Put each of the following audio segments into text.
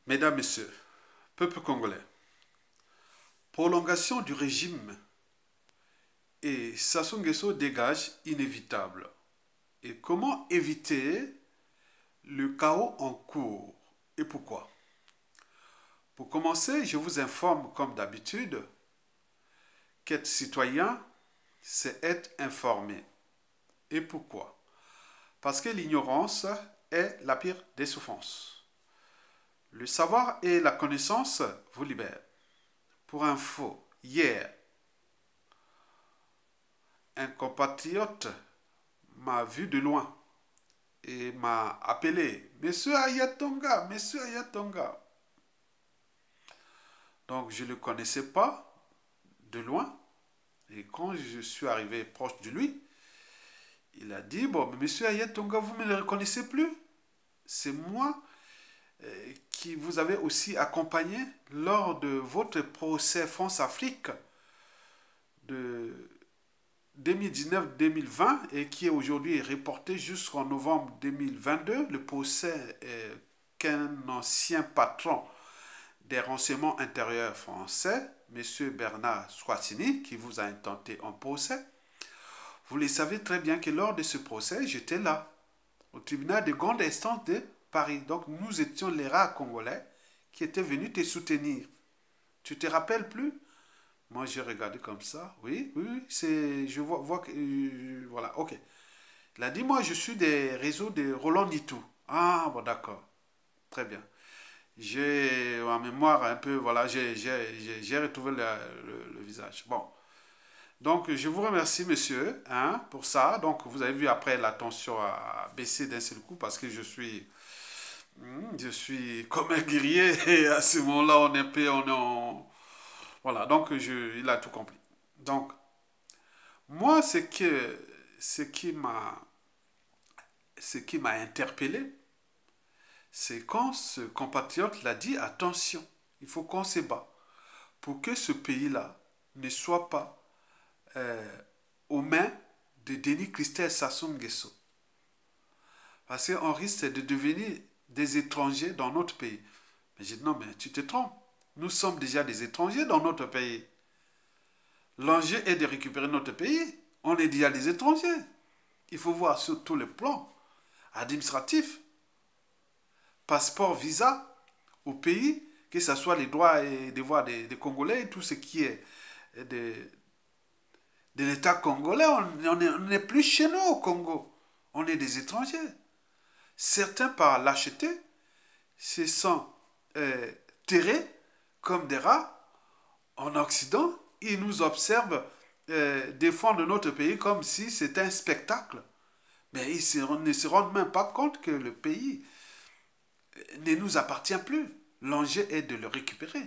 Mesdames, Messieurs, peuple congolais, prolongation du régime et Sassou Nguesso dégage inévitable. Et comment éviter le chaos en cours et pourquoi? Pour commencer, je vous informe comme d'habitude qu'être citoyen, c'est être informé. Et pourquoi? Parce que l'ignorance est la pire des souffrances. Le savoir et la connaissance vous libèrent. Pour info, hier, un compatriote m'a vu de loin et m'a appelé Monsieur Ayatonga, Monsieur Ayatonga. Donc je ne le connaissais pas de loin. Et quand je suis arrivé proche de lui, il a dit, bon, mais Monsieur Ayatonga, vous ne me le reconnaissez plus? C'est moi qui vous avez aussi accompagné lors de votre procès France-Afrique de 2019-2020 et qui est aujourd'hui reporté jusqu'en novembre 2022. Le procès qu'un ancien patron des renseignements intérieurs français, M. Bernard Swatini, qui vous a intenté un procès. Vous le savez très bien que lors de ce procès, j'étais là, au tribunal de grande instance de Paris. Donc nous étions les rares Congolais qui étaient venus te soutenir. Tu te rappelles plus? Moi j'ai regardé comme ça. Oui, oui, oui, c'est, je vois que, voilà, ok. Il a dit, moi je suis des réseaux de Roland Nitou. Ah, bon d'accord, très bien. J'ai en mémoire un peu, voilà, j'ai retrouvé le visage. Bon, donc je vous remercie monsieur hein, pour ça. Donc vous avez vu après la tension a baissé d'un seul coup parce que je suis comme un guerrier et à ce moment-là on est un peu, on est en... Voilà, donc il a tout compris. Donc moi ce qui m'a interpellé, c'est quand ce compatriote l'a dit, attention, il faut qu'on se bat pour que ce pays-là ne soit pas aux mains de Denis Christelle Sassou Nguesso. Parce qu'on risque de devenir des étrangers dans notre pays. Mais j'ai dit, non, mais tu te trompes. Nous sommes déjà des étrangers dans notre pays. L'enjeu est de récupérer notre pays. On est déjà des étrangers. Il faut voir sur tous les plans administratifs, passeport, visa au pays, que ce soit les droits et devoirs des Congolais, tout ce qui est de l'État congolais, on n'est plus chez nous au Congo. On est des étrangers. Certains, par lâcheté, se sont terrés comme des rats en Occident. Ils nous observent défendre notre pays comme si c'était un spectacle. Mais ils ne se rendent même pas compte que le pays ne nous appartient plus. L'enjeu est de le récupérer.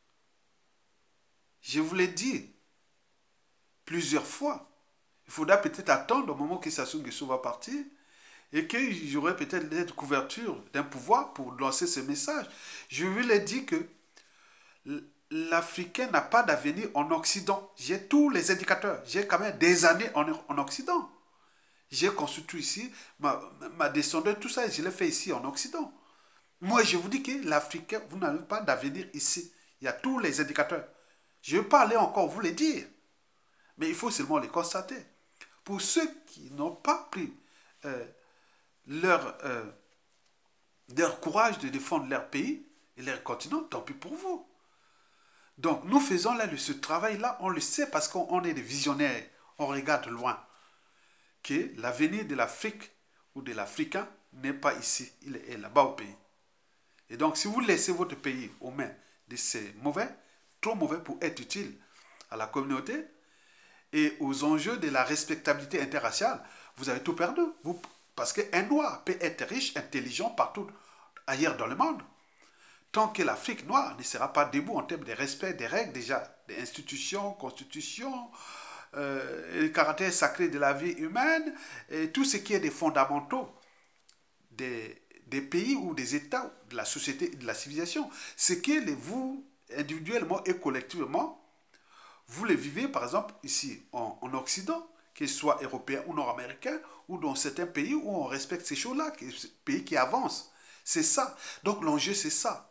Je vous l'ai dit plusieurs fois. Il faudra peut-être attendre au moment que Sassou Nguesso va partir et qu'il y aurait peut-être cette couverture d'un pouvoir pour lancer ce message. Je vous l'ai dit que l'Africain n'a pas d'avenir en Occident. J'ai tous les indicateurs. J'ai quand même des années en Occident. J'ai construit ici ma descendance, tout ça, je l'ai fait ici en Occident. Moi, je vous dis que l'Africain, vous n'avez pas d'avenir ici. Il y a tous les indicateurs. Je ne vais pas aller encore vous les dire. Mais il faut seulement les constater. Pour ceux qui n'ont pas pris leur, leur courage de défendre leur pays et leur continent, tant pis pour vous. Donc, nous faisons là ce travail-là, on le sait parce qu'on est des visionnaires, on regarde loin. Que l'avenir de l'Afrique ou de l'Africain n'est pas ici, il est là-bas au pays. Et donc, si vous laissez votre pays aux mains de ces mauvais, trop mauvais pour être utile à la communauté et aux enjeux de la respectabilité interraciale, vous avez tout perdu. Parce qu'un noir peut être riche, intelligent partout ailleurs dans le monde. Tant que l'Afrique noire ne sera pas debout en termes de respect des règles déjà, des institutions, constitutions, le caractère sacré de la vie humaine, et tout ce qui est des fondamentaux des pays ou des États, de la société et de la civilisation. Ce que vous, individuellement et collectivement, vous le vivez par exemple ici en Occident, qu'il soit européen ou nord-américain, ou dans certains pays où on respecte ces choses-là, pays qui avancent. C'est ça. Donc l'enjeu, c'est ça.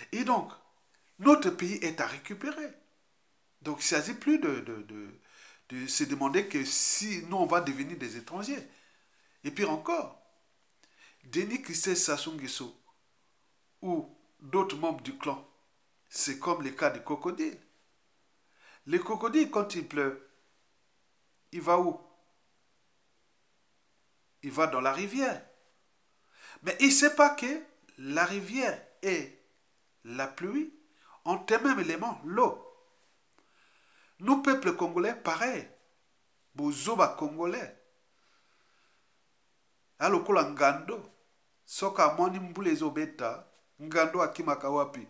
Et donc, notre pays est à récupérer. Donc, il ne s'agit plus de se demander que si nous, on va devenir des étrangers. Et pire encore, Denis Christophe Sassou Nguesso ou d'autres membres du clan, c'est comme le cas des crocodiles. Les crocodiles, quand il pleut, il va où? Il va dans la rivière. Mais il ne sait pas que la rivière et la pluie ont un même élément, l'eau. Nous, peuple congolais, pareil. Bozoba congolais. Alokola ngando. Soka mwani mbule zobeta. Ngando akimaka wapi.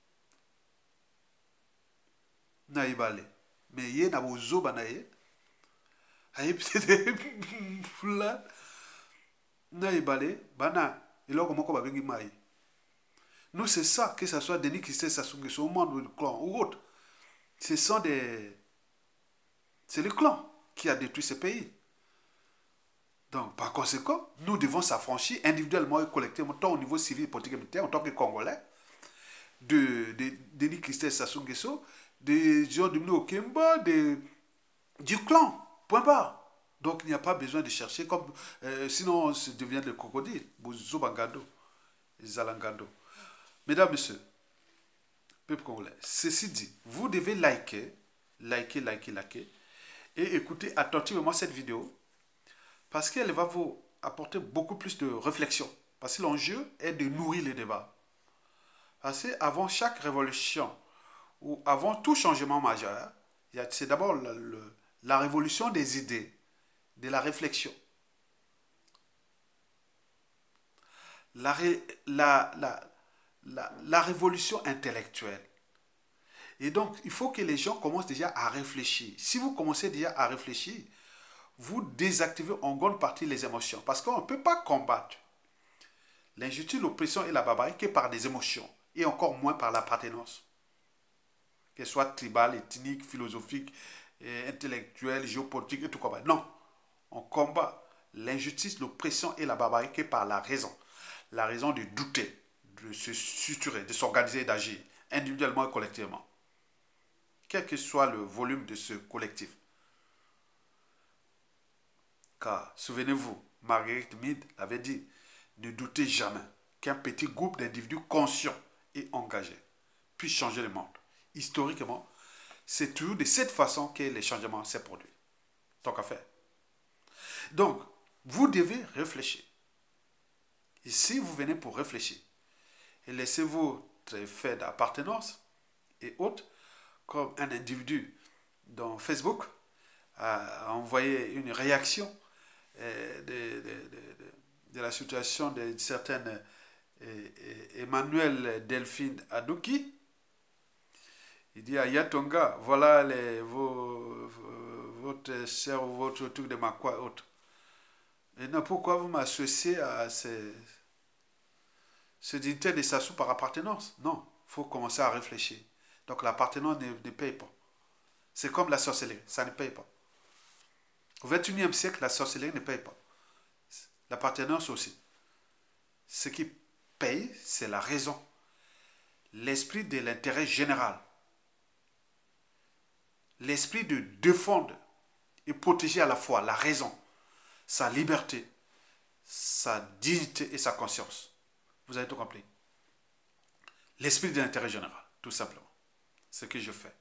Na ibale. Mais ye na bozoba na ye. Aye peut-être fula. Na ibale. Bana. Iloko moko babengi mai. Nous, c'est ça, que ce soit Denis Christophe Sassou Nguesso, au monde ou le clan ou autre. Ce sont des... C'est le clan qui a détruit ce pays. Donc, par conséquent, nous devons s'affranchir individuellement et collectivement, tant au niveau civil, politique et militaire, en tant que Congolais, de Denis Christophe Sassou Nguesso, des gens de Okemba, du clan. Point barre. Donc, il n'y a pas besoin de chercher comme... sinon, ça devient le crocodile. Bouzobangado. Zalangado. Mesdames, Messieurs, peuple congolais, ceci dit, vous devez liker, et écouter attentivement cette vidéo parce qu'elle va vous apporter beaucoup plus de réflexion. Parce que l'enjeu est de nourrir le débat. Parce qu'avant chaque révolution ou avant tout changement majeur, c'est d'abord la révolution des idées, de la réflexion. La révolution intellectuelle. Et donc, il faut que les gens commencent déjà à réfléchir. Si vous commencez déjà à réfléchir, vous désactivez en grande partie les émotions. Parce qu'on ne peut pas combattre l'injustice, l'oppression et la barbarie que par des émotions. Et encore moins par l'appartenance. Qu'elle soit tribale, ethnique, philosophique, intellectuelle, géopolitique et tout comme ça. Non. On combat l'injustice, l'oppression et la barbarie que par la raison. La raison de douter, de se structurer, de s'organiser et d'agir individuellement et collectivement. Quel que soit le volume de ce collectif. Car, souvenez-vous, Marguerite Mead avait dit, ne doutez jamais qu'un petit groupe d'individus conscients et engagés puisse changer le monde. Historiquement, c'est toujours de cette façon que les changements s'est produits. Tant qu'à faire. Donc, vous devez réfléchir. Et si vous venez pour réfléchir, et laissez-vous très fait d'appartenance et autres, comme un individu dans Facebook a envoyé une réaction de la situation de certaines Emmanuel Delphine Adouki. Il dit à Yatonga, voilà votre sœur ou votre truc de Makwa autre. Et non, pourquoi vous m'associez à ce dignité de Sassou par appartenance? Non, il faut commencer à réfléchir. Donc l'appartenance ne paye pas. C'est comme la sorcellerie, ça ne paye pas. Au XXIe siècle, la sorcellerie ne paye pas. L'appartenance aussi. Ce qui paye, c'est la raison. L'esprit de l'intérêt général. L'esprit de défendre et protéger à la fois la raison, sa liberté, sa dignité et sa conscience. Vous avez tout compris. L'esprit de l'intérêt général, tout simplement. Ce que je fais.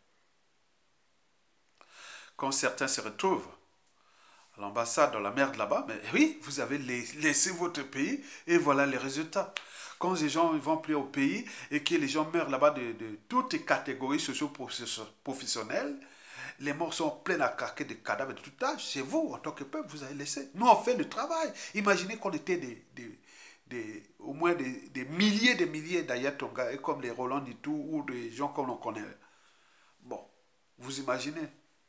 Quand certains se retrouvent à l'ambassade dans la merde là-bas, mais oui, vous avez laissé votre pays et voilà les résultats. Quand les gens vont plus au pays et que les gens meurent là-bas de toutes les catégories socio-professionnelles, les morts sont pleins à craquer de cadavres de tout âge. C'est vous, en tant que peuple, vous avez laissé. Nous, on fait le travail. Imaginez qu'on était au moins des milliers d'Ayatonga, et comme les Roland Nitou ou des gens comme on connaît. Bon, vous imaginez.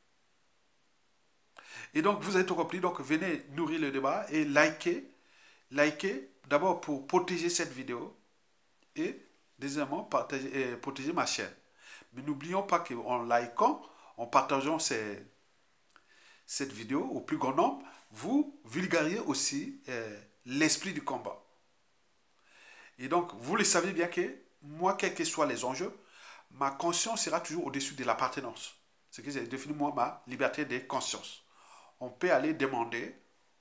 Et donc, vous avez tout compris. Donc, venez nourrir le débat et likez. Likez, d'abord pour protéger cette vidéo et, deuxièmement, protéger ma chaîne. Mais n'oublions pas qu'en likant, en partageant cette vidéo au plus grand nombre, vous vulgarisez aussi l'esprit du combat. Et donc, vous le savez bien que moi, quels que soient les enjeux, ma conscience sera toujours au-dessus de l'appartenance. Ce que j'ai défini, moi, ma liberté de conscience. On peut aller demander,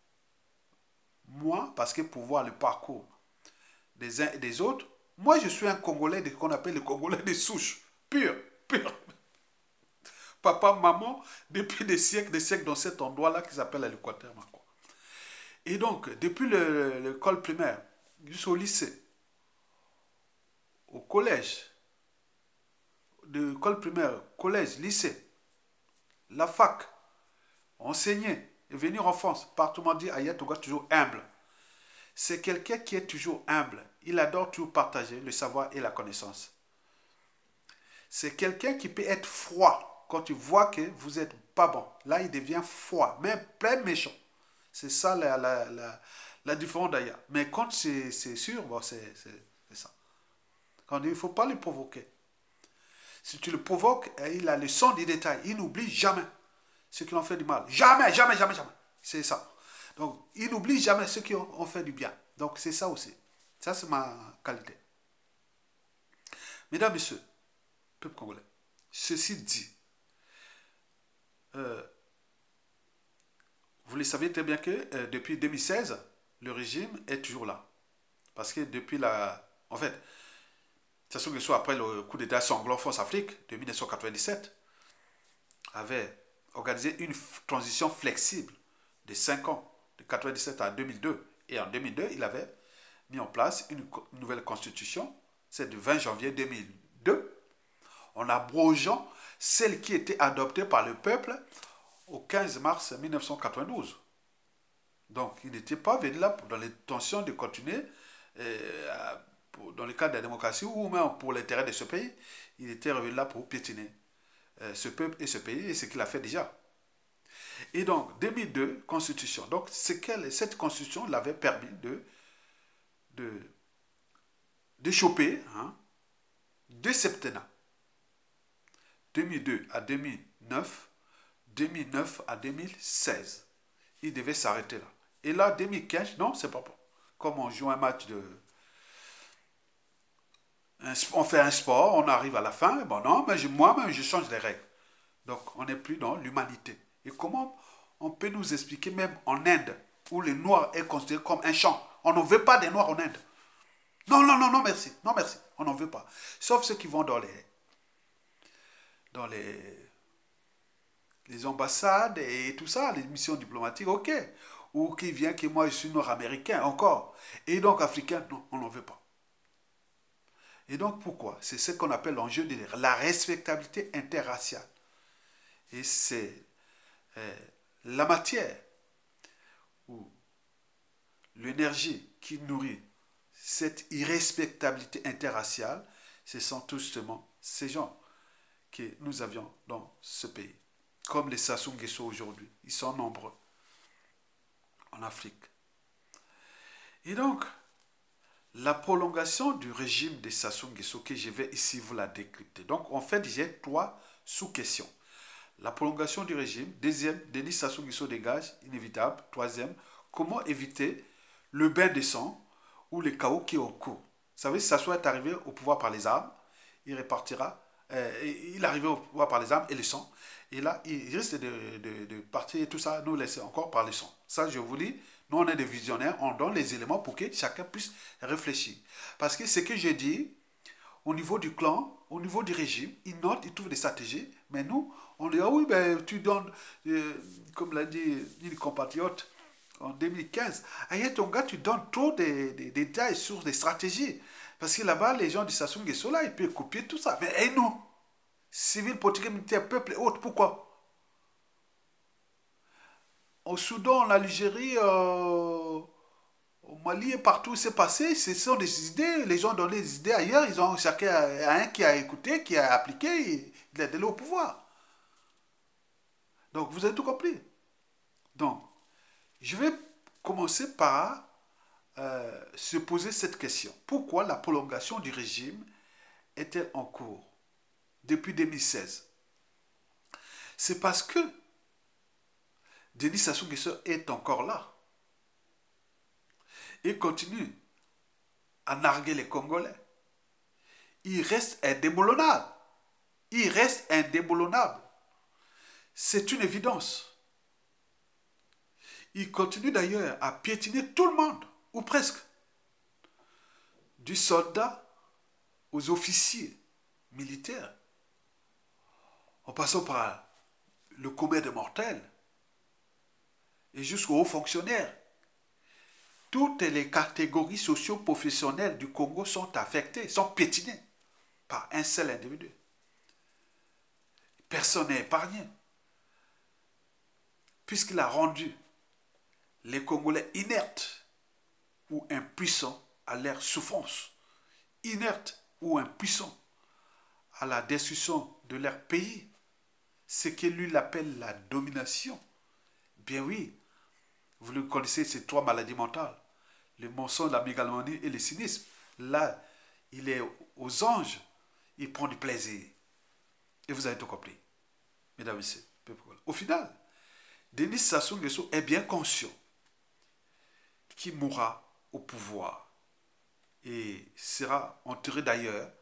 moi, parce que pour voir le parcours des uns et des autres, moi, je suis un Congolais qu'on appelle le Congolais de souche, pur, pur. Papa, maman, depuis des siècles dans cet endroit-là qui s'appelle l'Équateur. Et donc, depuis l'école primaire jusqu'au lycée, au collège, de l'école primaire, collège, lycée, la fac, enseigner et venir en France, partout m'a dit Aya Toga toujours humble. C'est quelqu'un qui est toujours humble. Il adore toujours partager le savoir et la connaissance. C'est quelqu'un qui peut être froid quand tu vois que vous n'êtes pas bon. Là, il devient froid, même plein méchant. C'est ça la différence d'ailleurs. Mais quand c'est sûr, bon, c'est ça. Quand il ne faut pas le provoquer. Si tu le provoques, il a le sens des détails. Il n'oublie jamais ceux qui l'ont fait du mal. Jamais, jamais, jamais, jamais. C'est ça. Donc, il n'oublie jamais ceux qui ont fait du bien. Donc, c'est ça aussi. Ça, c'est ma qualité. Mesdames, Messieurs, peuple congolais, ceci dit, vous le savez très bien que depuis 2016, le régime est toujours là. Parce que depuis la... En fait, c'est sûr que soit après le coup d'État sanglant France-Afrique de 1997, avait organisé une transition flexible de 5 ans, de 1997 à 2002. Et en 2002, il avait mis en place une nouvelle constitution, c'est du 20 janvier 2002, en abrogeant celle qui était adoptée par le peuple au 15 mars 1992. Donc, il n'était pas venu là dans l'intention de continuer dans le cadre de la démocratie ou même pour l'intérêt de ce pays. Il était revenu là pour piétiner ce peuple et ce pays, et ce qu'il a fait déjà. Et donc, 2002, constitution. Donc, cette constitution l'avait permis de choper deux septennats. 2002 à 2009, 2009 à 2016. Il devait s'arrêter là. Et là, 2015, non, c'est pas bon. Comme on joue un match de... On fait un sport, on arrive à la fin, bon non, mais moi-même, je change les règles. Donc, on n'est plus dans l'humanité. Et comment on peut nous expliquer, même en Inde, où le noir est considéré comme un champ, on n'en veut pas des noirs en Inde. Non, non, non, non, merci. Non, merci. On n'en veut pas. Sauf ceux qui vont dans les ambassades et tout ça, les missions diplomatiques, ok. Ou qui vient que moi je suis nord-américain encore. Et donc africain, non, on n'en veut pas. Et donc pourquoi? C'est ce qu'on appelle l'enjeu de la respectabilité interraciale. Et c'est la matière ou l'énergie qui nourrit cette irrespectabilité interraciale, ce sont tout justement ces gens que nous avions dans ce pays. Comme les Sassou Nguesso aujourd'hui. Ils sont nombreux en Afrique. Et donc, la prolongation du régime des Sassou Nguesso, que je vais ici vous la décrypter. Donc, en fait, j'ai 3 sous-questions. La prolongation du régime. Deuxième, Denis Sassou Nguesso dégage, inévitable. Troisième, comment éviter le bain de sang ou le chaos qui est en cours. Vous savez, Sassou est arrivé au pouvoir par les armes. Il repartira. Il est arrivé au pouvoir par les armes et le sang. Et là, il risque de partir et tout ça, nous laisser encore par le sang. Ça, je vous dis, nous, on est des visionnaires, on donne les éléments pour que chacun puisse réfléchir. Parce que ce que j'ai dit, au niveau du clan, au niveau du régime, ils notent, ils trouvent des stratégies, mais nous, on dit, ah oui, ben, tu donnes, comme l'a dit une compatriote en 2015, Aya Tonga, tu donnes trop de détails sur des stratégies. Parce que là-bas, les gens du Sassou Nguesso, là, ils peuvent copier tout ça. Mais et nous, civils, politiques, militaires, peuple et autres, pourquoi? Au Soudan, en Algérie, au Mali et partout où c'est passé, ce sont des idées, les gens donnent des idées ailleurs, ils ont chacun un qui a écouté, qui a appliqué, il a donné au pouvoir. Donc, vous avez tout compris. Donc, je vais commencer par se poser cette question. Pourquoi la prolongation du régime est-elle en cours depuis 2016? C'est parce que Denis Sassou Nguesso est encore là. Il continue à narguer les Congolais. il reste indéboulonnable. Il reste indéboulonnable. C'est une évidence. Il continue d'ailleurs à piétiner tout le monde, ou presque. Du soldat aux officiers militaires, en passant par le commun des mortels et jusqu'aux hauts fonctionnaires. Toutes les catégories socio-professionnelles du Congo sont affectées, sont piétinées par un seul individu. Personne n'est épargné, puisqu'il a rendu les Congolais inertes ou impuissants à leur souffrance, inertes ou impuissants à la destruction de leur pays, ce que lui appelle la domination. Bien oui, vous le connaissez, ces trois maladies mentales, le mensonge, la mégalomanie et le cynisme. Là, il est aux anges, il prend du plaisir. Et vous avez tout compris, mesdames et messieurs. Au final, Denis Sassou Nguesso est bien conscient qu'il mourra au pouvoir et sera enterré d'ailleurs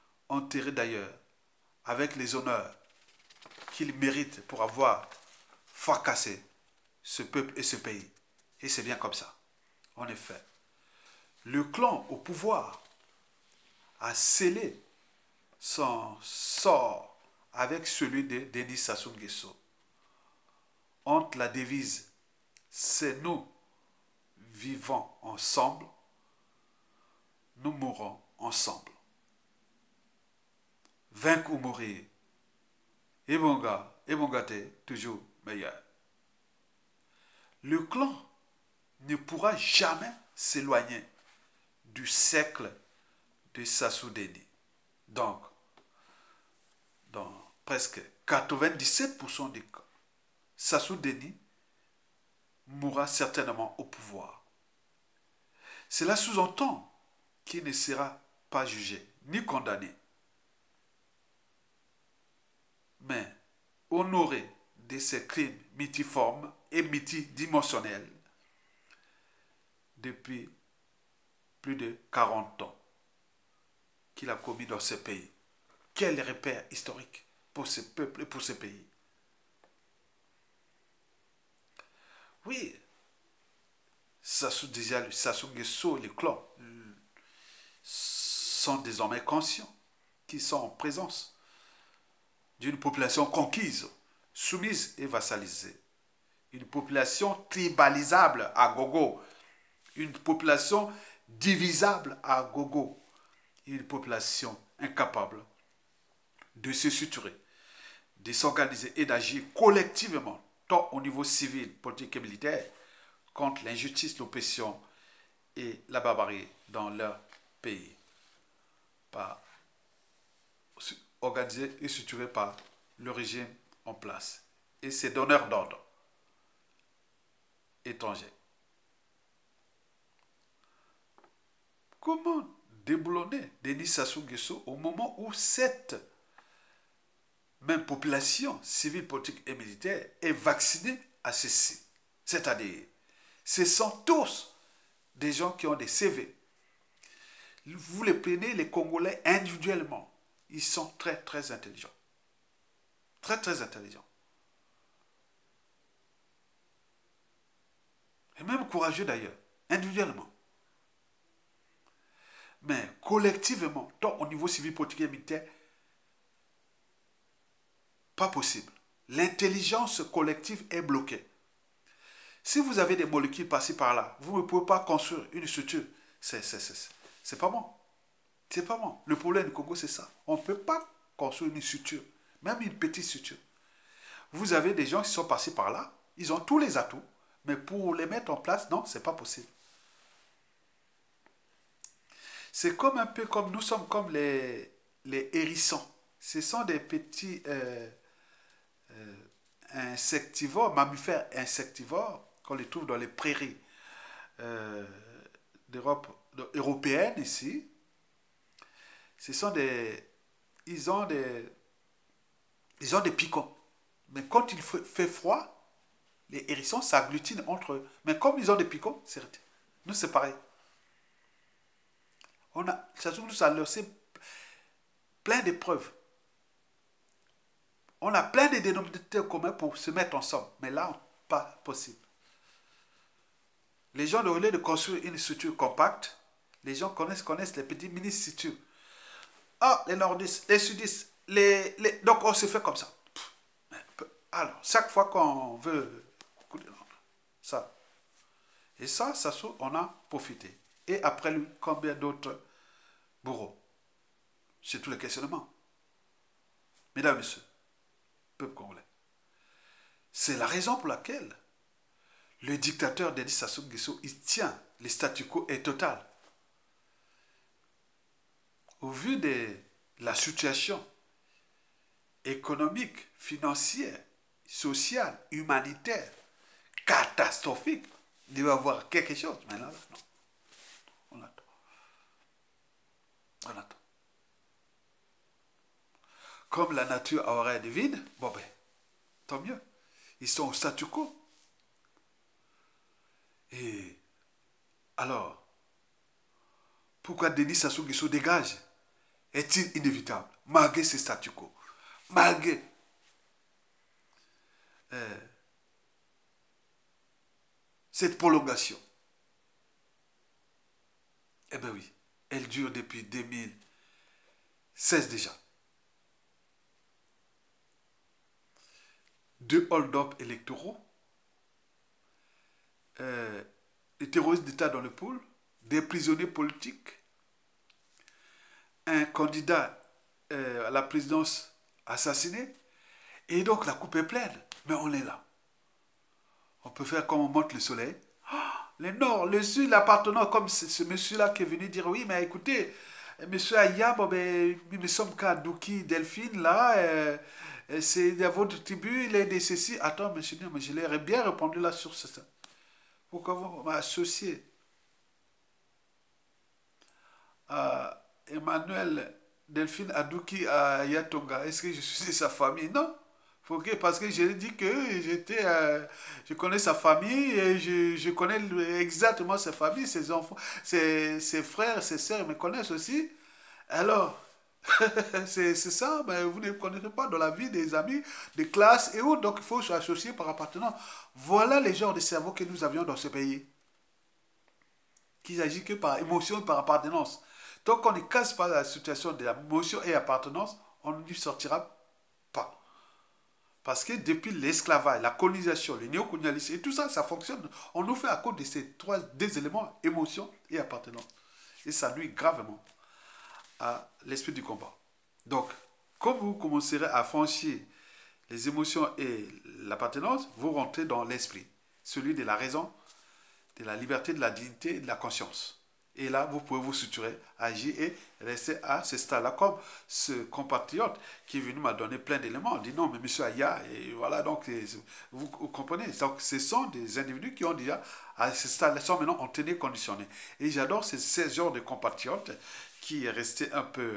avec les honneurs qu'il mérite pour avoir fracassé ce peuple et ce pays. Et c'est bien comme ça. En effet, le clan au pouvoir a scellé son sort avec celui de Denis Sassou Nguesso. Entre la devise « C'est nous vivons ensemble, nous mourrons ensemble ». Vaincre ou mourir. Et mon gars, t'es toujours meilleur. Le clan ne pourra jamais s'éloigner du cercle de Sassou Deni. Donc, dans presque 97% des cas, Sassou Deni mourra certainement au pouvoir. Cela sous-entend qu'il ne sera pas jugé ni condamné, mais honoré de ses crimes multiformes et multidimensionnels depuis plus de 40 ans qu'il a commis dans ce pays. Quel repère historique pour ce peuple et pour ce pays. Oui, Sassou Nguesso et les clans sont désormais conscients qu'ils sont en présence d'une population conquise, soumise et vassalisée. Une population tribalisable à gogo. Une population divisable à gogo. Une population incapable de se suturer, de s'organiser et d'agir collectivement, tant au niveau civil, politique et militaire, contre l'injustice, l'oppression et la barbarie dans leur pays. Pas organisé et structuré par le régime en place et ses donneurs d'ordre étrangers. Comment déboulonner Denis Sassou Nguesso au moment où cette même population civile, politique et militaire est vaccinée à ceci? C'est-à-dire, ce sont tous des gens qui ont des CV. Vous les prenez, les Congolais, individuellement. Ils sont très, très intelligents. Très, très intelligents. Et même courageux d'ailleurs, individuellement. Mais collectivement, tant au niveau civil, politique et militaire, pas possible. L'intelligence collective est bloquée. Si vous avez des molécules passées par là, vous ne pouvez pas construire une structure. C'est pas bon. C'est pas bon. Le problème du Congo, c'est ça. On ne peut pas construire une structure, même une petite structure. Vous avez des gens qui sont passés par là, ils ont tous les atouts, mais pour les mettre en place, non, c'est pas possible. C'est comme un peu comme nous sommes comme les hérissons. Ce sont des petits insectivores, mammifères insectivores qu'on les trouve dans les prairies d'Europe européenne ici. Ce sont ils ont des piquants. Mais quand il fait froid, les hérissons s'agglutinent entre eux. Mais comme ils ont des piquants, nous c'est pareil. Ça leur plein d'épreuves. On a plein de dénominateurs communs pour se mettre ensemble. Mais là, pas possible. Les gens, au lieu de construire une structure compacte, les gens connaissent les petits mini-structures. Ah, les nordistes, les sudistes, donc on se fait comme ça. Alors, chaque fois qu'on veut... Ça. Et ça, on a profité. Et après lui, combien d'autres bourreaux? C'est tout le questionnement. Mesdames et messieurs, peuple congolais, c'est la raison pour laquelle le dictateur Denis Sassou Nguesso, il tient, le statu quo est total. Au vu de la situation économique, financière, sociale, humanitaire, catastrophique, il doit y avoir quelque chose. Mais là, non. On attend. On attend. Comme la nature a horreur du vide, bon ben, tant mieux. Ils sont au statu quo. Et alors, pourquoi Denis Sassou Nguesso dégage? Est-il inévitable, malgré ce statu quo, malgré cette prolongation? Eh bien oui, elle dure depuis 2016 déjà. 2 hold-up électoraux, des terroristes d'État dans le pôle, des prisonniers politiques, un candidat à la présidence assassiné, et donc la coupe est pleine. Mais on est là. On peut faire comme on monte le soleil. Le nord, le sud, l'appartenant, comme ce monsieur-là qui est venu dire, oui, mais écoutez, monsieur Aya, bon, ben, nous ne sommes qu'à Douki, Delphine, là, c'est à votre tribu, il est de ceci. Attends, monsieur, mais je l'ai bien répondu là sur ça. Pourquoi vous m'associez à Emmanuel Delphine Adouki à Yatonga? Est-ce que je suis de sa famille? Non. Parce que j'ai dit que je connais sa famille et je connais exactement sa famille, ses enfants, ses frères, ses sœurs me connaissent aussi. Alors, c'est ça, mais vous ne connaissez pas dans la vie des amis, des classes et autres, donc il faut s'associer par appartenance. Voilà les genres de cerveau que nous avions dans ce pays, qui agit que par émotion et par appartenance. Tant qu'on ne casse pas la situation de l'émotion et appartenance, on n'y sortira pas. Parce que depuis l'esclavage, la colonisation, le néocolonialisme et tout ça, ça fonctionne. On nous fait à cause de ces deux éléments, émotion et appartenance. Et ça nuit gravement à l'esprit du combat. Donc, quand vous commencerez à franchir les émotions et l'appartenance, vous rentrez dans l'esprit, celui de la raison, de la liberté, de la dignité et de la conscience. Et là, vous pouvez vous suturer, agir et rester à ce stade-là. Comme ce compatriote qui est venu m'a donné plein d'éléments. On dit non, mais monsieur Aya, et voilà, donc vous comprenez. Donc ce sont des individus qui ont déjà, à ce stade-là, sont maintenant en tenue conditionnée. Et j'adore ces genres de compatriotes qui est resté un peu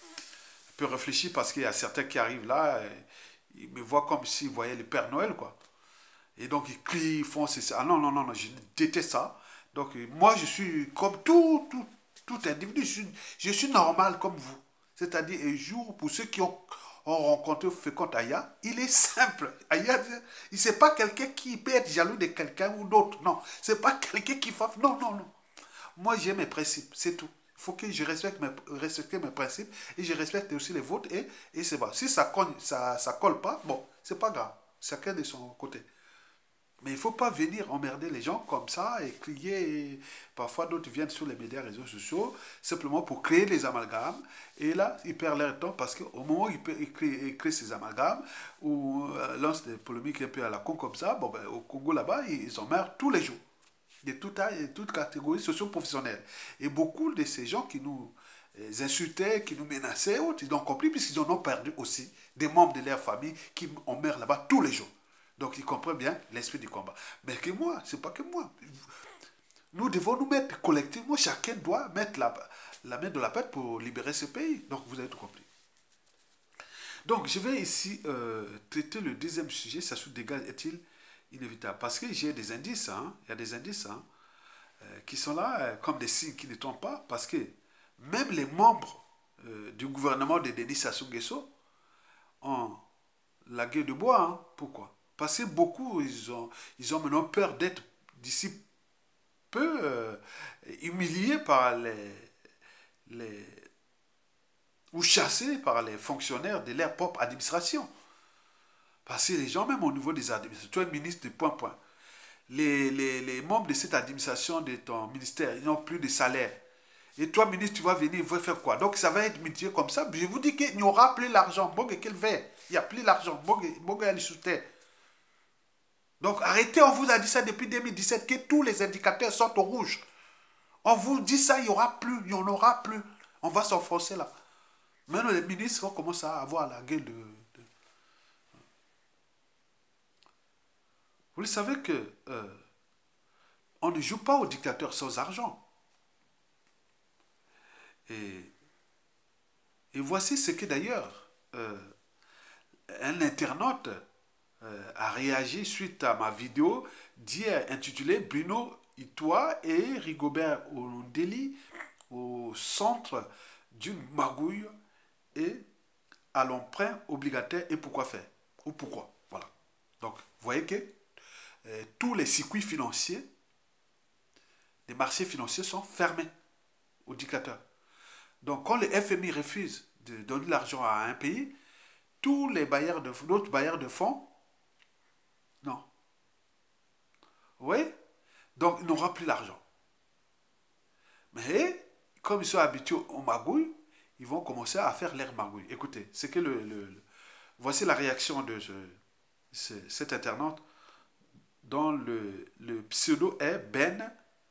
réfléchi parce qu'il y a certains qui arrivent là, ils me voient comme s'ils voyaient le Père Noël, quoi. Et donc ils crient, ils font ça. Ah non, non, non, non, je déteste ça. Donc moi je suis comme tout individu, je suis normal comme vous. C'est-à-dire un jour, pour ceux qui ont rencontré Fécond Aya, il est simple. Aya, il n'est pas quelqu'un qui peut être jaloux de quelqu'un ou d'autre. Non, c'est pas quelqu'un qui fait... Non, non, non. Moi j'ai mes principes, c'est tout. Il faut que je respecte mes principes et je respecte aussi les vôtres et c'est bon. Si ça colle pas, bon, c'est pas grave. Chacun de son côté. Mais il ne faut pas venir emmerder les gens comme ça et crier. Et parfois, d'autres viennent sur les médias, réseaux sociaux, simplement pour créer des amalgames. Et là, ils perdent leur temps parce qu'au moment où ils créent ces amalgames ou lancent des polémiques un peu à la con comme ça, bon, ben, au Congo là-bas, ils emmerdent tous les jours. De toute taille et de toute catégorie socio-professionnelle. Et beaucoup de ces gens qui nous insultaient, qui nous menaçaient, autres, ils ont compris puisqu'ils en ont perdu aussi des membres de leur famille qui emmerdent là-bas tous les jours. Donc ils comprennent bien l'esprit du combat. Mais que moi, c'est pas que moi. Nous devons nous mettre collectivement, chacun doit mettre la main de la pâte pour libérer ce pays. Donc vous avez tout compris. Donc je vais ici traiter le deuxième sujet, Sassou Dégage est-il inévitable? Parce que j'ai des indices, hein, il y a des indices qui sont là comme des signes qui ne trompent pas, parce que même les membres du gouvernement de Denis Sassou Nguesso ont la gueule de bois. Hein. Pourquoi? Parce que beaucoup, ils ont maintenant peur d'être d'ici peu humiliés par les, ou chassés par les fonctionnaires de leur propre administration. Parce que les gens, même au niveau des administrations, tu es ministre de point point. Les membres de cette administration, de ton ministère, ils n'ont plus de salaire. Et toi, ministre, tu vas venir, il va faire quoi? Donc, ça va être multiplié comme ça. Je vous dis qu'il n'y aura plus l'argent. Il n'y a plus l'argent. Donc, arrêtez, on vous a dit ça depuis 2017, que tous les indicateurs sont au rouge. On vous dit ça, il n'y aura plus, il n'y en aura plus. On va s'enfoncer là. Maintenant, les ministres commencent à avoir la gueule de... Vous le savez que on ne joue pas au dictateur sans argent. Et voici ce que d'ailleurs un internaute a réagi suite à ma vidéo d'hier intitulée Bruno Itoa et Rigobert Olundeli au centre d'une magouille et à l'emprunt obligataire et pourquoi faire ou pourquoi. Voilà. Donc, vous voyez que tous les circuits financiers, les marchés financiers sont fermés aux dictateurs. Donc, quand le FMI refuse de donner l'argent à un pays, tous les d'autres bailleurs de fonds, non. Vous voyez? Donc, il n'aura plus l'argent. Mais, comme ils sont habitués aux magouilles, ils vont commencer à faire leur magouille. Écoutez, c'est que voici la réaction de cet internaute dont le pseudo est Ben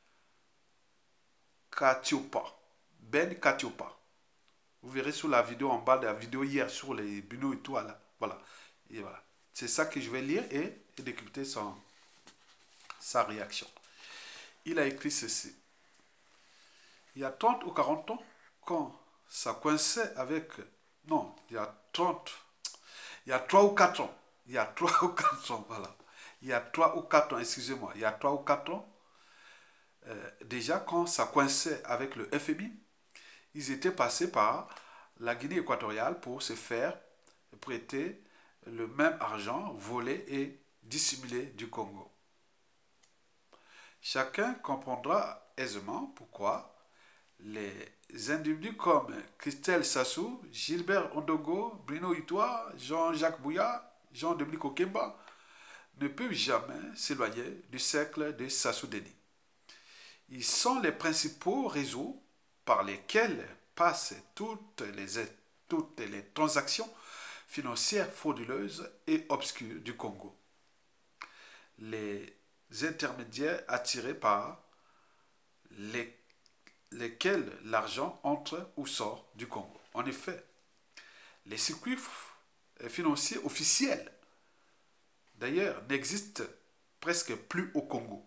Katiopa. Ben Katiopa. Vous verrez sur la vidéo en bas de la vidéo hier sur les Bruno et tout. Là. Voilà. Et voilà. C'est ça que je vais lire et décrypter sa réaction. Il a écrit ceci. Il y a 30 ou 40 ans, quand ça coinçait avec... Non, il y a 3 ou 4 ans. Il y a 3 ou 4 ans, voilà. Il y a 3 ou 4 ans, excusez-moi. Il y a 3 ou 4 ans, déjà, quand ça coinçait avec le FMI, ils étaient passés par la Guinée équatoriale pour se faire prêter le même argent volé et dissimulé du Congo. Chacun comprendra aisément pourquoi les individus comme Christelle Sassou, Gilbert Ondogo, Bruno Itoa, Jean-Jacques Bouya, Jean-Dominique Okemba ne peuvent jamais s'éloigner du cercle de Sassou Denis. Ils sont les principaux réseaux par lesquels passent toutes les transactions financières frauduleuses et obscures du Congo. Les intermédiaires attirés par lesquels l'argent entre ou sort du Congo. En effet, les circuits financiers officiels, d'ailleurs, n'existent presque plus au Congo.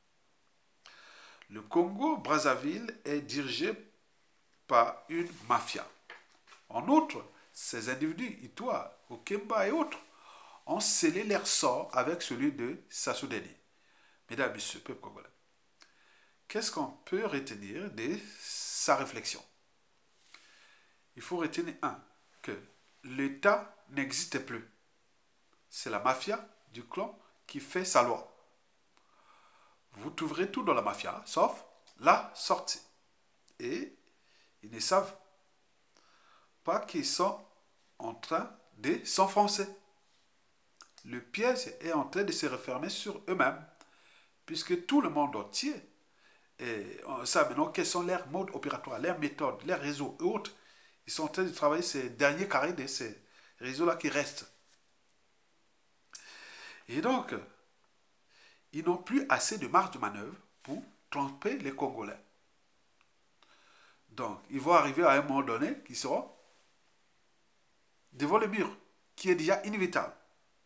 Le Congo-Brazzaville est dirigé par une mafia. En outre, ces individus, Itoa, Okemba et autres, ont scellé leur sort avec celui de Sassou Denis. Mesdames et messieurs, peuple congolais, qu'est-ce qu'on peut retenir de sa réflexion? Il faut retenir que l'État n'existe plus. C'est la mafia du clan qui fait sa loi. Vous trouverez tout dans la mafia, sauf la sortie. Et ils ne savent pas qu'ils sont en train de s'enfoncer. Le piège est en train de se refermer sur eux-mêmes, puisque tout le monde entier sait maintenant quels sont leurs modes opératoires, leurs méthodes, leurs réseaux et autres. Ils sont en train de travailler ces derniers carrés de ces réseaux-là qui restent. Et donc, ils n'ont plus assez de marge de manœuvre pour tromper les Congolais. Donc, ils vont arriver à un moment donné qu'ils seront devant le mur, qui est déjà inévitable.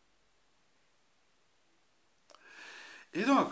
Et donc,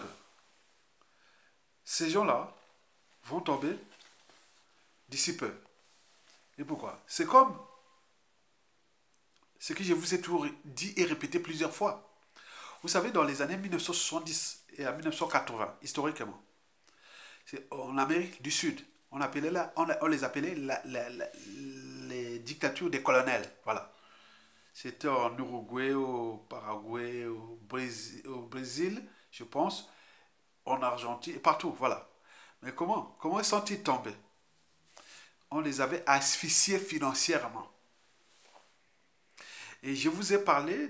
ces gens-là vont tomber d'ici peu. Et pourquoi? C'est comme ce que je vous ai toujours dit et répété plusieurs fois. Vous savez, dans les années 1970 et à 1980, historiquement, en Amérique du Sud, on les appelait les dictatures des colonels. Voilà. C'était en Uruguay, au Paraguay, au Brésil, je pense, en Argentine, et partout, voilà. Mais comment sont-ils tombés? On les avait asphyxiés financièrement. Et je vous ai parlé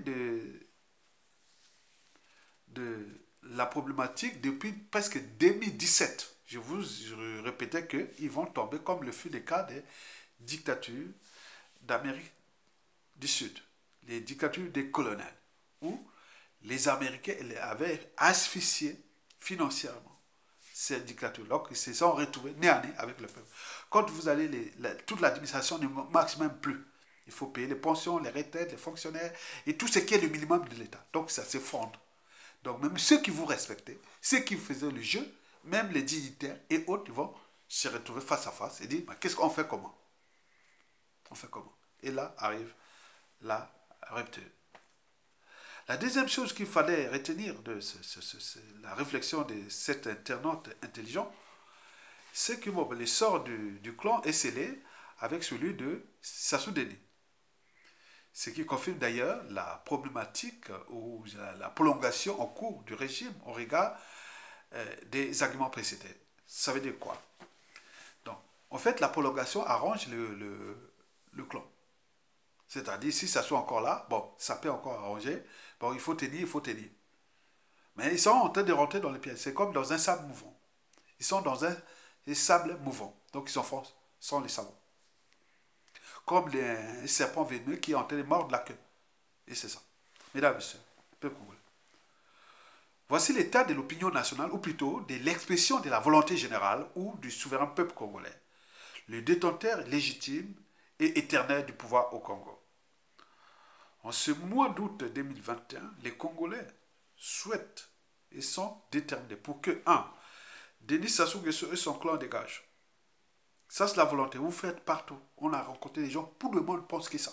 de la problématique depuis presque 2017. Je répétais qu'ils vont tomber comme le fut le cas des dictatures d'Amérique du Sud, les dictatures des colonels, où les Américains avaient asphyxié financièrement ces dictatures. Donc ils se sont retrouvés nez à nez avec le peuple. Quand vous allez, toute l'administration ne marche même plus. Il faut payer les pensions, les retraites, les fonctionnaires et tout ce qui est le minimum de l'État. Donc ça s'effondre. Donc même ceux qui vous respectaient, ceux qui faisaient le jeu, même les dignitaires et autres, ils vont se retrouver face à face et dire, qu'est-ce qu'on fait comment? On fait comment? Et là arrive la rupture. La deuxième chose qu'il fallait retenir de la réflexion de cet internaute intelligent, c'est que bon, l'essor du clan est scellé avec celui de Sassou Deni. Ce qui confirme d'ailleurs la problématique ou la prolongation en cours du régime au regard des arguments précédents. Ça veut dire quoi? Donc, en fait, la prolongation arrange le clan. C'est-à-dire, si ça soit encore là, bon, ça peut encore arranger. Bon, il faut tenir, il faut tenir. Mais ils sont en train de rentrer dans les pièges. C'est comme dans un sable mouvant. Ils sont dans un sable mouvant. Donc, ils s'enfoncent sans les savoir. Comme les serpents venimeux qui est en train de mordre la queue. Et c'est ça. Mesdames et messieurs, peuple congolais. Voici l'état de l'opinion nationale, ou plutôt de l'expression de la volonté générale ou du souverain peuple congolais, le détenteur légitime et éternel du pouvoir au Congo. En ce mois d'août 2021, les Congolais souhaitent et sont déterminés pour que, 1. Denis Sassou Nguesso et son clan dégagent. Ça, c'est la volonté. Vous faites partout. On a rencontré des gens, tout le monde pense que ça.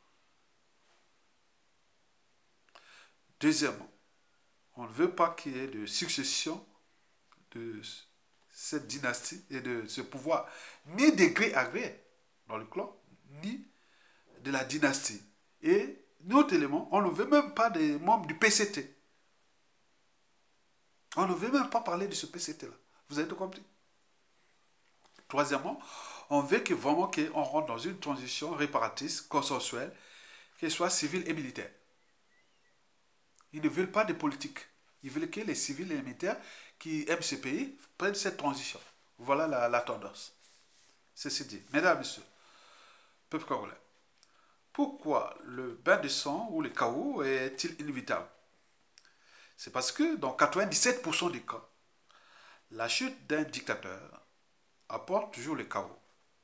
Deuxièmement, on ne veut pas qu'il y ait de succession de cette dynastie et de ce pouvoir, ni de gré à gré dans le clan, ni de la dynastie. Et autre élément, on ne veut même pas des membres du PCT. On ne veut même pas parler de ce PCT-là. Vous avez tout compris? Troisièmement, on veut que vraiment qu'on rentre dans une transition réparatrice, consensuelle, qu'elle soit civile et militaire. Ils ne veulent pas de politique. Ils veulent que les civils et les militaires qui aiment ce pays prennent cette transition. Voilà la tendance. Ceci dit, mesdames et messieurs, peuple congolais, pourquoi le bain de sang ou le chaos est-il inévitable? C'est parce que dans 97% des cas, la chute d'un dictateur apporte toujours le chaos.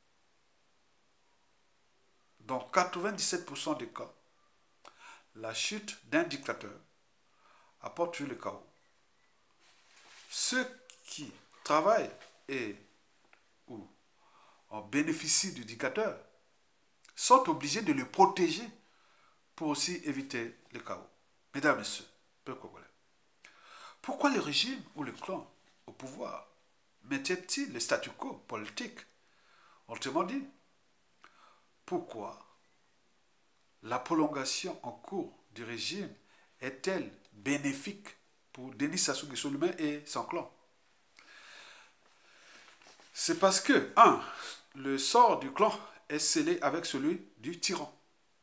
Dans 97% des cas, la chute d'un dictateur apporte toujours le chaos. Ceux qui travaillent et ou en bénéficient du dictateur sont obligés de le protéger pour aussi éviter le chaos. Mesdames et messieurs, peuple congolais, pourquoi le régime ou le clan au pouvoir maintient-il le statu quo politique? Autrement dit, pourquoi la prolongation en cours du régime est-elle bénéfique pour Denis Sassou Nguesso lui-même et son clan? C'est parce que, 1. Le sort du clan est scellé avec celui du tyran.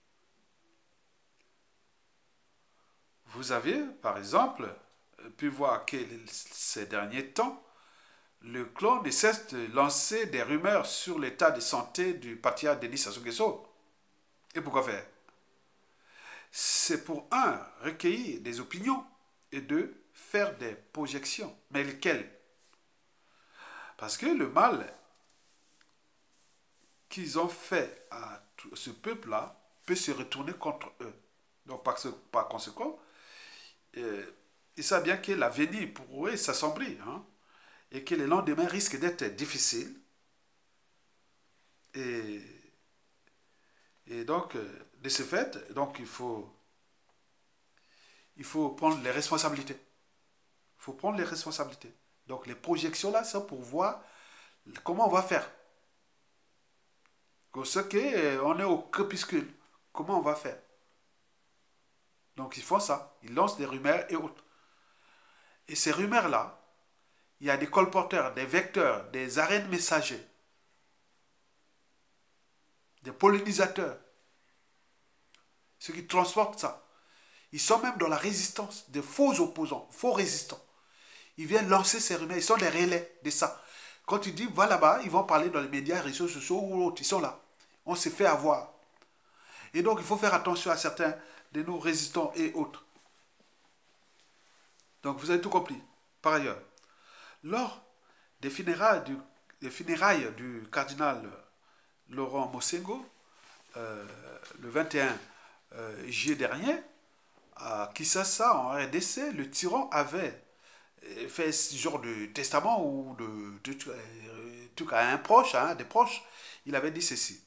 Vous avez, par exemple, pu voir que ces derniers temps, le clan ne cesse de lancer des rumeurs sur l'état de santé du patriarche Denis Sassou Nguesso. Et pourquoi faire? C'est pour, 1. Recueillir des opinions et 2. Faire des projections. Mais lesquelles? Parce que le mal qu'ils ont fait à ce peuple-là peut se retourner contre eux. Donc par conséquent, ils savent bien que l'avenir pour eux s'assombrit, hein, et que le lendemain risque d'être difficile. Et donc, de ce fait, donc il faut prendre les responsabilités. Il faut prendre les responsabilités. Donc les projections là, c'est pour voir comment on va faire. Pour ce qu'on est au crépuscule, comment on va faire? Donc ils font ça, ils lancent des rumeurs et autres. Et ces rumeurs-là, il y a des colporteurs, des vecteurs, des arènes messagers, des pollinisateurs, ceux qui transportent ça. Ils sont même dans la résistance, des faux opposants, faux résistants. Ils viennent lancer ces rumeurs, ils sont les relais de ça. Quand tu dis, va là-bas, ils vont parler dans les médias, réseaux sociaux ou autres, ils sont là. On s'est fait avoir. Et donc, il faut faire attention à certains de nos résistants et autres. Donc, vous avez tout compris. Par ailleurs, lors des funérailles du cardinal Laurent Mosengo, le 21 juillet dernier, à Kinshasa, en RDC, le tyran avait fait ce genre de testament ou de truc à un proche, à un des proches. Il avait dit ceci.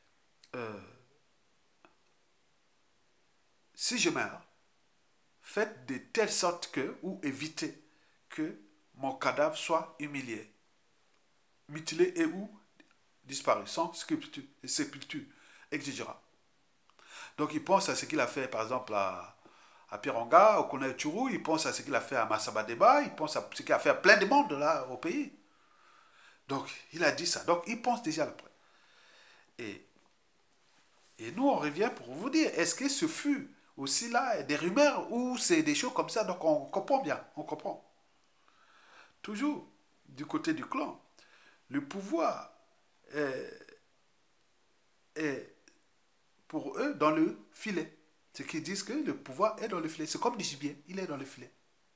Si je meurs, faites de telle sorte que, ou évitez que mon cadavre soit humilié, mutilé et ou disparu, sans sépulture exigera. Donc il pense à ce qu'il a fait par exemple à Pironga, au Kone Tchourou, il pense à ce qu'il a fait à Massabadeba, il pense à ce qu'il a fait à plein de monde là au pays. Donc il a dit ça. Donc il pense déjà là-après. Et, et nous on revient pour vous dire, est-ce que ce fut aussi là des rumeurs ou c'est des choses comme ça? Donc on comprend bien, on comprend. Toujours du côté du clan, le pouvoir est pour eux dans le filet. Ce qui disent que le pouvoir est dans le filet. C'est comme du gibier, il est dans le filet.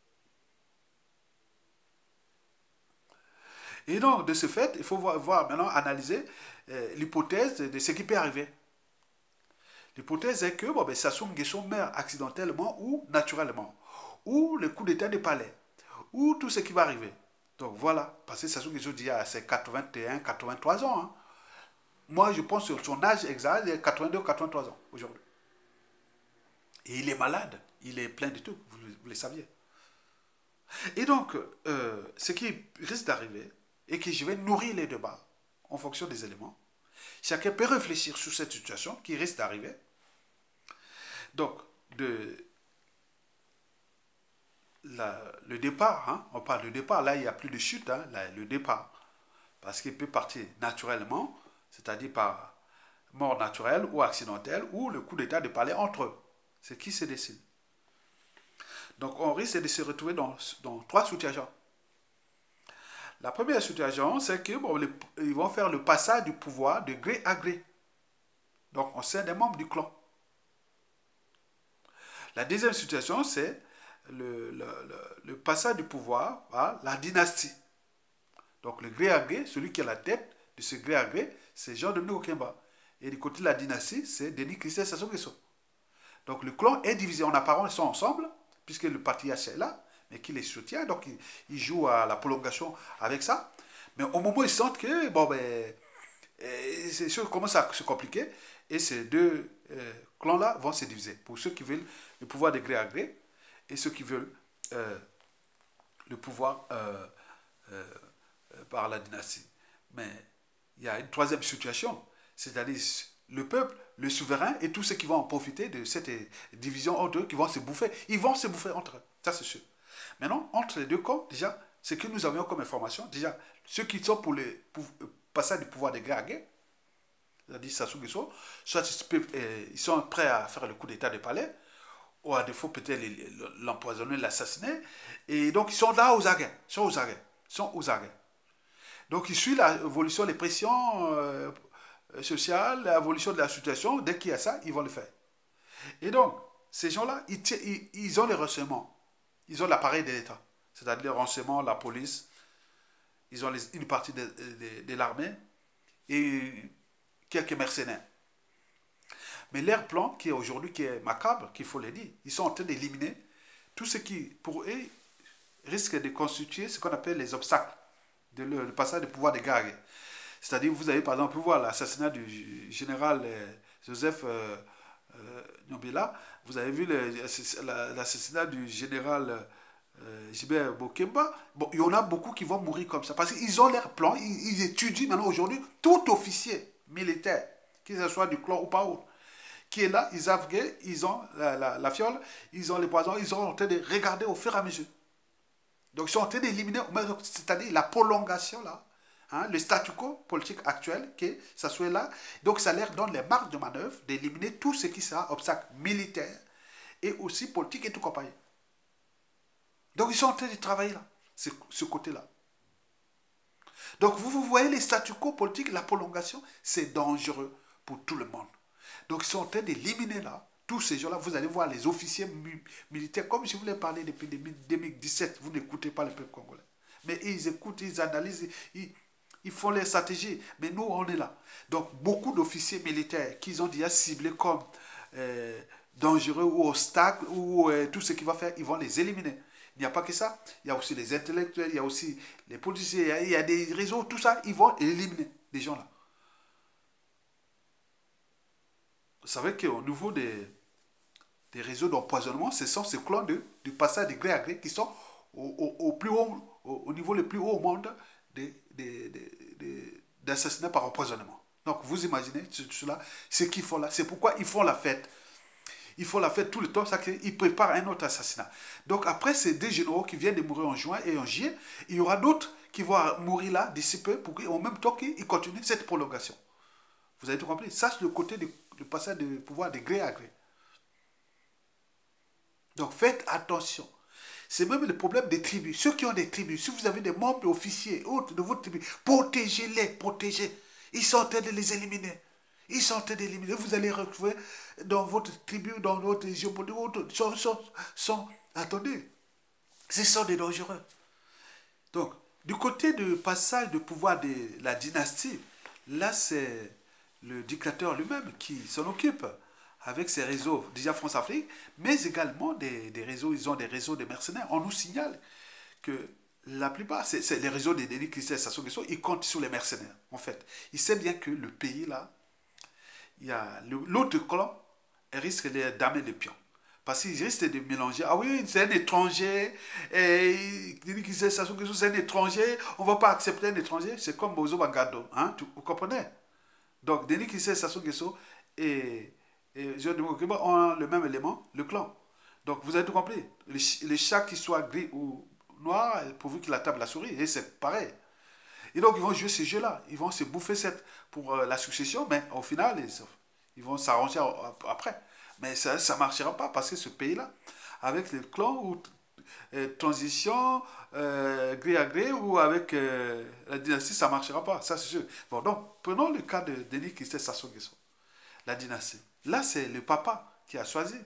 Et donc, de ce fait, il faut voir maintenant, analyser l'hypothèse de ce qui peut arriver. L'hypothèse est que bon, ben, Sassou Nguesso meurt accidentellement ou naturellement, ou le coup d'état de palais, ou tout ce qui va arriver. Donc voilà, parce que Sassou Nguesso dit à ses 81, 83 ans. Hein. Moi, je pense que son âge exact, il est 82, 83 ans aujourd'hui. Et il est malade, il est plein de tout, vous le saviez. Et donc, ce qui risque d'arriver, et que je vais nourrir les débats en fonction des éléments, chacun peut réfléchir sur cette situation qui risque d'arriver. Donc, le départ, hein, on parle de départ, là il n'y a plus de chute, hein, là, le départ, parce qu'il peut partir naturellement, c'est-à-dire par mort naturelle ou accidentelle, ou le coup d'état de palais entre eux. C'est qui se décide. Donc on risque de se retrouver dans trois situations. La première situation, c'est qu'ils bon, vont faire le passage du pouvoir de gré à gré. Donc on sait des membres du clan. La deuxième situation, c'est le passage du pouvoir à la dynastie. Donc le gré à gré, celui qui a la tête de ce gré à gré, c'est Jean-Dominique Okemba. Et du côté de la dynastie, c'est Denis Christian Sassou Nguesso. Donc le clan est divisé. En apparence, ils sont ensemble, puisque le patriarche est là, mais qui les soutient. Donc ils jouent à la prolongation avec ça. Mais au moment où ils sentent que, bon, ben, ces choses commencent à se compliquer, et ces deux clans-là vont se diviser. Pour ceux qui veulent le pouvoir de gré à gré, et ceux qui veulent le pouvoir par la dynastie. Mais il y a une troisième situation, c'est-à-dire le peuple, le souverain et tous ceux qui vont en profiter de cette division entre eux, qui vont se bouffer. Ils vont se bouffer entre eux, ça c'est sûr. Maintenant, entre les deux camps, déjà, ce que nous avions comme information, déjà, ceux qui sont pour le passage du pouvoir de gré à gré, c'est-à-dire Sassou Nguesso, soit ils sont prêts à faire le coup d'état de palais, ou à défaut peut-être l'empoisonner, l'assassiner, et donc ils sont là aux aguets, sont aux aguets. Donc il suit l'évolution des pressions sociales, l'évolution de la situation, dès qu'il y a ça, ils vont le faire. Et donc, ces gens-là, ils ont les renseignements, ils ont l'appareil de l'État, c'est-à-dire les renseignements, la police, ils ont une partie de l'armée et quelques mercenaires. Mais leur plan, qui est aujourd'hui, qui est macabre, qu'il faut le dire, ils sont en train d'éliminer tout ce qui, pour eux, risque de constituer ce qu'on appelle les obstacles, le passage du pouvoir de guerre. C'est-à-dire, vous avez par exemple pu voir l'assassinat du général Joseph Nyombela, vous avez vu l'assassinat du général Gilbert Bokemba. Bon, il y en a beaucoup qui vont mourir comme ça, parce qu'ils ont leur plan, ils étudient maintenant aujourd'hui, tout officier militaire que ce soit du clan ou pas autre, qui est là, ils avaient, ils ont la fiole, ils ont les poisons, ils sont en train de regarder au fur et à mesure. Donc ils sont en train d'éliminer, c'est-à-dire la prolongation là, hein, le statu quo politique actuel, que ça soit là. Donc ça leur donne les marges de manœuvre d'éliminer tout ce qui sera obstacle militaire et aussi politique et tout compagnie. Donc ils sont en train de travailler là, ce côté-là. Donc vous voyez les statu quo politiques, la prolongation, c'est dangereux pour tout le monde. Donc ils sont en train d'éliminer là, tous ces gens-là, vous allez voir les officiers militaires, comme je vous l'ai parlé depuis 2017, vous n'écoutez pas le peuple congolais. Mais ils écoutent, ils analysent, ils font les stratégies. Mais nous, on est là. Donc beaucoup d'officiers militaires qu'ils ont déjà ciblés comme dangereux ou obstacles ou tout ce qu'ils vont faire, ils vont les éliminer. Il n'y a pas que ça, il y a aussi les intellectuels, il y a aussi les policiers, il y a des réseaux, tout ça, ils vont éliminer des gens là. Vous savez qu'au niveau des réseaux d'empoisonnement, ce sont ces clans du passage de gré à gré qui sont au plus haut, au niveau le plus haut au monde d'assassinats par empoisonnement. Donc vous imaginez cela, ce qu'ils font là, c'est pourquoi ils font la fête. Ils font la fête tout le temps, ça qu'ils préparent un autre assassinat. Donc après ces deux généraux qui viennent de mourir en juin et en juillet, il y aura d'autres qui vont mourir là d'ici peu pour qu'en même temps qu'ils continuent cette prolongation. Vous avez tout compris? Ça, c'est le côté du passage de pouvoir de gré à gré. Donc faites attention. C'est même le problème des tribus. Ceux qui ont des tribus, si vous avez des membres officiers autres de votre tribu, protégez-les, protégez. Ils sont en train de les éliminer. Ils sont en train d'éliminer. Vous allez retrouver dans votre tribu, dans votre géopolitique, attendez, ce sont des dangereux. Donc, du côté du passage de pouvoir de la dynastie, là, c'est le dictateur lui-même qui s'en occupe avec ses réseaux, déjà France-Afrique, mais également des réseaux, ils ont des réseaux de mercenaires. On nous signale que la plupart, c'est les réseaux des délits Christian Sassou Nguesso, ils comptent sur les mercenaires, en fait. Ils savent bien que le pays, là, il y a l'autre clan, elle risque de damer les pions. Parce qu'ils risquent de mélanger. Ah oui, c'est un étranger. Et c'est un étranger. On ne va pas accepter un étranger. C'est comme Bozo Bangado. Hein, vous comprenez? Donc, Denis Kissé Sassou Nguesso et Jean de Mokokiba ont le même élément, le clan. Donc, vous avez tout compris. Les chats qui soient gris ou noirs, pourvu qu'il attaque la souris. Et c'est pareil. Et donc, ils vont jouer ce jeu-là. Ils vont se bouffer pour la succession, mais au final, ils vont s'arranger après. Mais ça ne marchera pas parce que ce pays-là, avec les clans ou transition, gré à gré ou avec la dynastie, ça ne marchera pas. Ça, c'est sûr. Bon, donc, prenons le cas de Denis Kissé Sassou Nguesso, la dynastie. Là, c'est le papa qui a choisi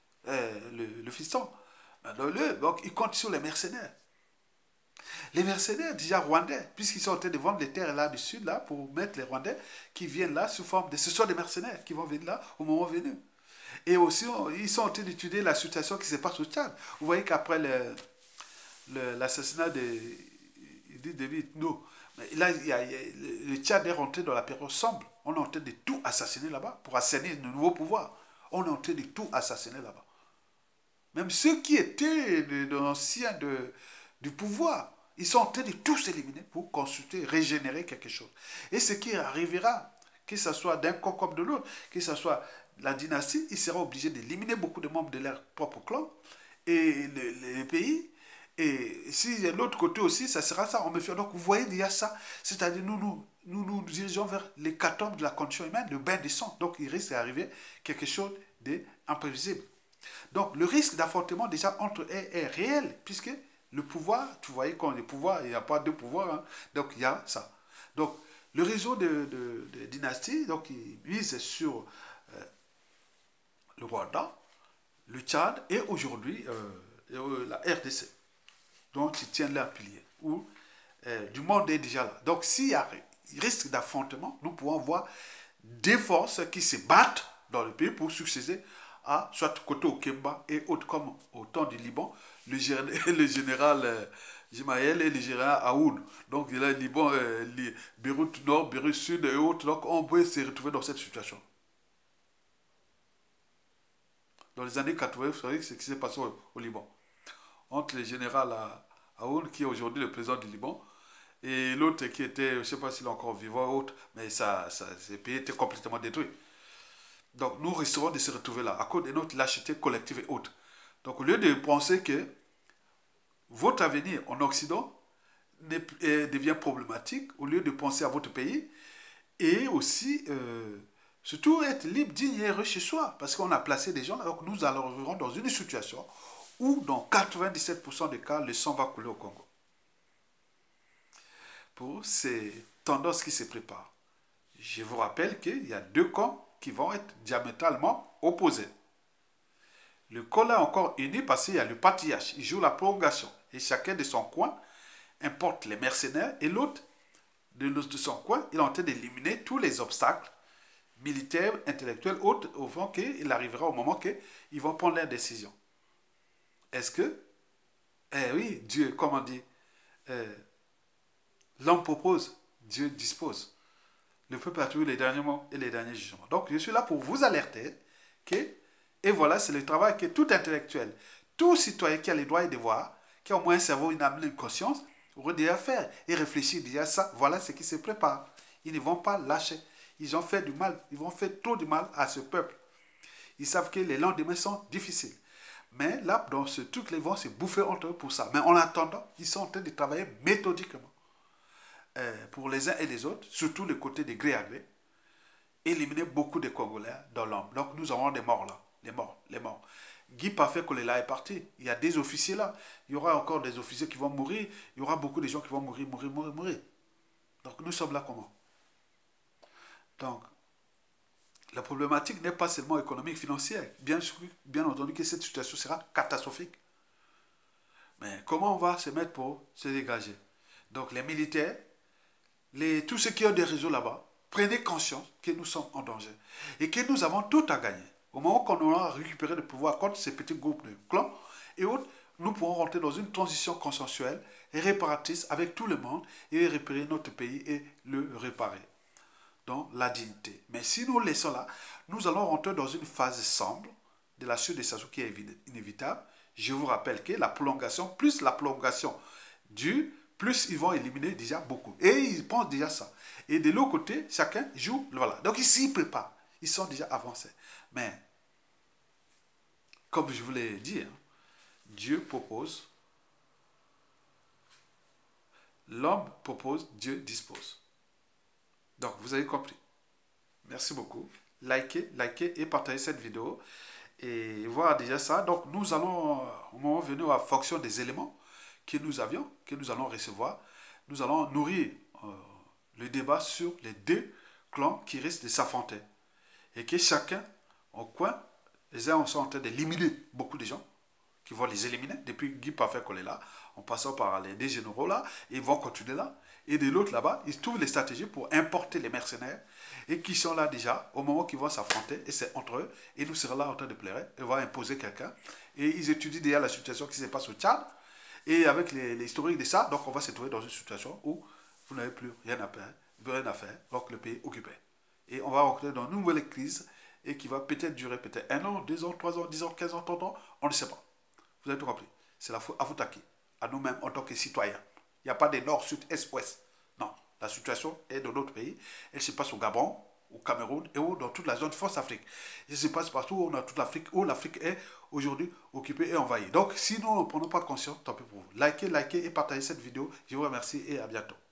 le fiston. Donc, il compte sur les mercenaires. Les mercenaires, déjà rwandais, puisqu'ils sont en train de vendre les terres là du sud, là, pour mettre les rwandais qui viennent là sous forme de... Ce sont des mercenaires qui vont venir là au moment venu. Et aussi, ils sont en train d'étudier la situation qui se passe au Tchad. Vous voyez qu'après l'assassinat de David No, là, le Tchad est rentré dans la période sombre. On est en train de tout assassiner là-bas pour assainir de nouveaux pouvoirs. On est en train de tout assassiner là-bas. Même ceux qui étaient d'anciens du pouvoir, ils sont en train de tous éliminer pour consulter, régénérer quelque chose. Et ce qui arrivera, que ce soit d'un camp comme de l'autre, que ce soit la dynastie, ils seront obligés d'éliminer beaucoup de membres de leur propre clan et les pays. Et si de l'autre côté aussi, ça sera ça. On me fait, donc vous voyez, il y a ça. C'est-à-dire nous dirigeons vers l'hécatombe de la condition humaine, le bain de sang. Donc il risque d'arriver quelque chose d'imprévisible. Donc le risque d'affrontement déjà entre eux est réel, puisque le pouvoir, tu voyais quand les pouvoirs, il n'y a pas de pouvoir, hein. Donc il y a ça. Donc le réseau de dynasties, donc il mise sur le Rwanda, le Tchad et aujourd'hui la RDC, dont ils tiennent leur pilier, où du monde est déjà là. Donc s'il y a risque d'affrontement, nous pouvons voir des forces qui se battent dans le pays pour succéder à soit côté Okemba et autres comme au temps du Liban, le général Jimaël et le général Aoun. Donc il y a le Liban, Beyrouth Nord, Beyrouth Sud et autres. Donc on peut se retrouver dans cette situation. Dans les années 80, vous savez ce qui s'est passé au Liban. Entre le général Aoun, qui est aujourd'hui le président du Liban, Et l'autre qui était, je ne sais pas s'il est encore vivant ou autre, mais ce pays était complètement détruit. Donc nous risquons de se retrouver là, à cause de notre lâcheté collective et autres. Donc au lieu de penser que votre avenir en Occident devient problématique, au lieu de penser à votre pays, et aussi, surtout être libre, digne et heureux chez soi, parce qu'on a placé des gens, donc nous arriverons dans une situation où dans 97% des cas, le sang va couler au Congo. Pour ces tendances qui se préparent. Je vous rappelle qu'il y a deux camps qui vont être diamétralement opposés. Le camp est encore uni parce qu'il y a le patriarche, il joue la prolongation. Et chacun de son coin importe les mercenaires et l'autre de son coin, il est en train d'éliminer tous les obstacles militaires, intellectuels, autres, au fond qu'il arrivera au moment qu'ils vont prendre leurs décisions. Est-ce que, eh oui, Dieu, comme on dit, l'homme propose, Dieu dispose. Le peuple a trouvé les derniers mots et les derniers jugements. Donc, je suis là pour vous alerter que, et voilà, c'est le travail que tout intellectuel, tout citoyen qui a les droits et devoirs, qui a au moins un cerveau, une âme, une conscience, aurait déjà faire et réfléchir déjà à ça. Voilà ce qui se prépare. Ils ne vont pas lâcher. Ils ont fait du mal. Ils vont faire trop du mal à ce peuple. Ils savent que les lendemains sont difficiles. Mais là, dans ce truc, ils vont se bouffer entre eux pour ça. Mais en attendant, ils sont en train de travailler méthodiquement. Pour les uns et les autres, surtout le côté des gré à gré, éliminer beaucoup de Congolais dans l'ombre. Donc nous avons des morts là, les morts. Guy Parfait Kolela est parti. Il y a des officiers là. Il y aura encore des officiers qui vont mourir. Il y aura beaucoup de gens qui vont mourir. Donc nous sommes là comment? Donc, la problématique n'est pas seulement économique, financière. Bien entendu que cette situation sera catastrophique. Mais comment on va se mettre pour se dégager? Donc les militaires, tous ceux qui ont des réseaux là-bas, prenez conscience que nous sommes en danger et que nous avons tout à gagner. Au moment qu'on aura récupéré le pouvoir contre ces petits groupes de clans et autres, nous pourrons rentrer dans une transition consensuelle et réparatrice avec tout le monde et réparer notre pays et le réparer dans la dignité. Mais si nous laissons là, nous allons rentrer dans une phase sombre de la chute des Sassou qui est inévitable. Je vous rappelle que la prolongation, plus la prolongation dure, plus ils vont éliminer déjà beaucoup. Et ils pensent déjà ça. Et de l'autre côté, chacun joue. Voilà. Donc ils s'y préparent. Ils sont déjà avancés. Mais, comme je vous l'ai dit, hein, Dieu propose, l'homme propose, Dieu dispose. Donc, vous avez compris. Merci beaucoup. Likez et partagez cette vidéo. Et voir déjà ça. Donc, nous allons, au moment venu, en fonction des éléments que nous avions, que nous allons recevoir, nous allons nourrir le débat sur les deux clans qui risquent de s'affronter. Et que chacun, au coin, les uns sont en train d'éliminer beaucoup de gens, qui vont les éliminer, depuis Guy Parfait Kolela, en passant par les deux généraux là, ils vont continuer là. Et de l'autre là-bas, ils trouvent les stratégies pour importer les mercenaires, et qui sont là déjà, au moment qu'ils vont s'affronter, et c'est entre eux, et nous serons là en train de pleurer, et on va imposer quelqu'un. Et ils étudient déjà la situation qui se passe au Tchad, et avec les historiques de ça, donc on va se trouver dans une situation où vous n'avez plus rien à faire, donc le pays est occupé. Et on va rentrer dans une nouvelle crise, et qui va peut-être durer peut-être 1 an, 2 ans, 3 ans, 10 ans, 15 ans, 30 ans, on ne sait pas. Vous avez tout compris. C'est la faute à vous taquer, à nous-mêmes en tant que citoyens. Il n'y a pas de nord, sud, est, ouest. Non, la situation est dans notre pays. Elle se passe au Gabon, au Cameroun et dans toute la zone France-Afrique. Elle se passe partout où on a toute l'Afrique, où l'Afrique est aujourd'hui occupée et envahie. Donc, si nous ne prenons pas conscience, tant pis pour vous. Likez et partagez cette vidéo. Je vous remercie et à bientôt.